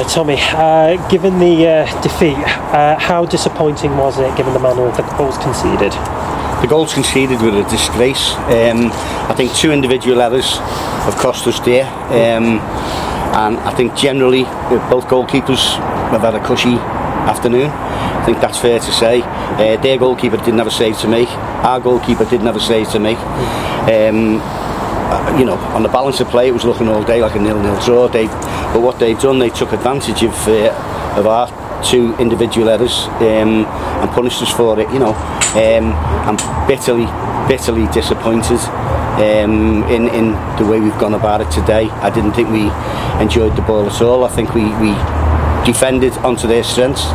Tommy, given the defeat, how disappointing was it given the manner of the goals conceded? The goals conceded were a disgrace. I think 2 individual errors have cost us dear, and I think generally both goalkeepers have had a cushy afternoon. I think that's fair to say. Their goalkeeper didn't have a save to make. Our goalkeeper didn't have a save to make. You know, on the balance of play, it was looking all day like a 0-0 draw. But what they've done, they took advantage of our 2 individual errors and punished us for it. You know, I'm bitterly disappointed in the way we've gone about it today. I didn't think we enjoyed the ball at all. I think we defended onto their strengths.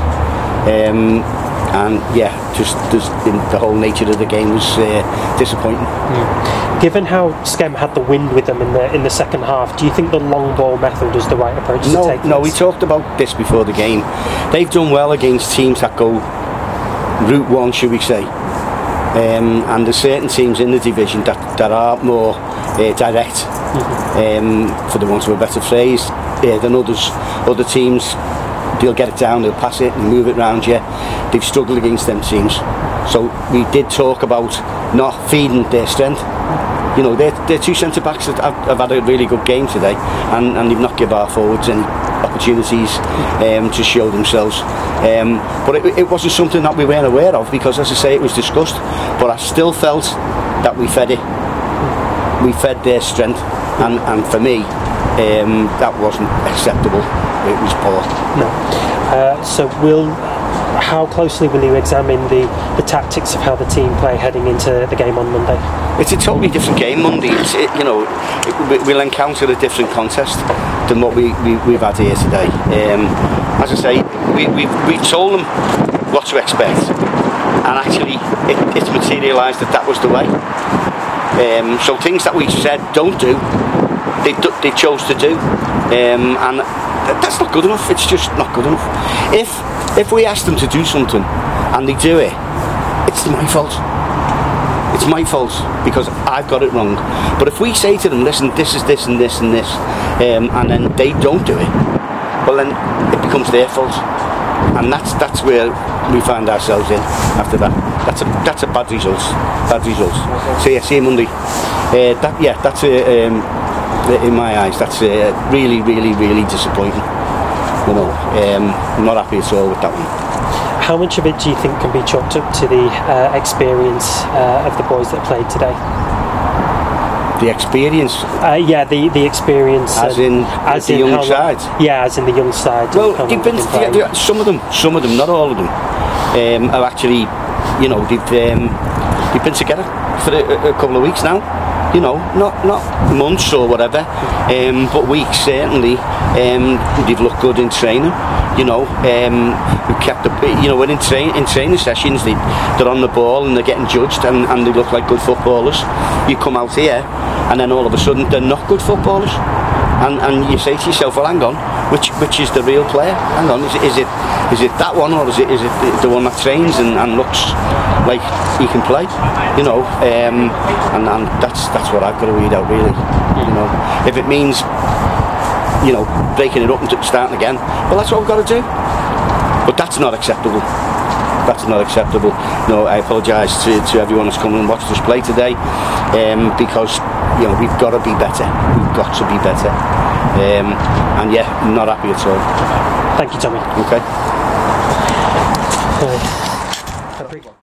And yeah, just the whole nature of the game was disappointing. Given how Skem had the wind with them in the second half, do you think the long ball method is the right approach to take? No, we talked about this before the game. They've done well against teams that go route one, should we say, and there's certain teams in the division that are more direct, for the want of a better phrase, than others. Other teams, they'll get it down, they'll pass it and move it round you. They've struggled against them teams. So we did talk about not feeding their strength. You know, they're 2 centre-backs that have had a really good game today, and they've not given our forwards any opportunities to show themselves. But it wasn't something that we weren't aware of, because, as I say, it was discussed. But I still felt that we fed it. We fed their strength, and for me, that wasn't acceptable. It was poor. No. So how closely will you examine the tactics of how the team play heading into the game on Monday? It's a totally different game Monday. We'll encounter a different contest than what we've had here today. As I say, we've told them what to expect, and actually it's materialised that was the way. So things that we said don't do, they chose to do, and that's not good enough. It's just not good enough. If we ask them to do something and they do it, it's my fault. It's my fault because I've got it wrong. But if we say to them, listen, this is this and this and this, and then they don't do it, well then it becomes their fault, and that's where we find ourselves in after that. That's a bad result. Bad result. So yeah, see you Monday. That's in my eyes, that's really disappointing. You know, I'm not happy at all with that one. How much of it do you think can be chalked up to the experience of the boys that played today? The experience? The experience. As in the young side? Yeah, as in the young side. Well, some of them, not all of them, are actually, you know, they've been together for a couple of weeks now. You know, not months or whatever, but weeks certainly. They've looked good in training. You know, we've kept when in training sessions they're on the ball and they're getting judged and they look like good footballers. You come out here and then all of a sudden they're not good footballers, and you say to yourself, well, hang on, which is the real player? Hang on, is it that one, or is it the one that trains and looks like he can play? You know, and that's what I've got to read out, really. You know, if it means, you know, breaking it up and starting again, well, that's what we've got to do. But that's not acceptable. That's not acceptable. No, I apologise to everyone who's come and watched us play today, because, you know, we've got to be better. We've got to be better. And yeah, not happy at all. Thank you, Tommy. Okay.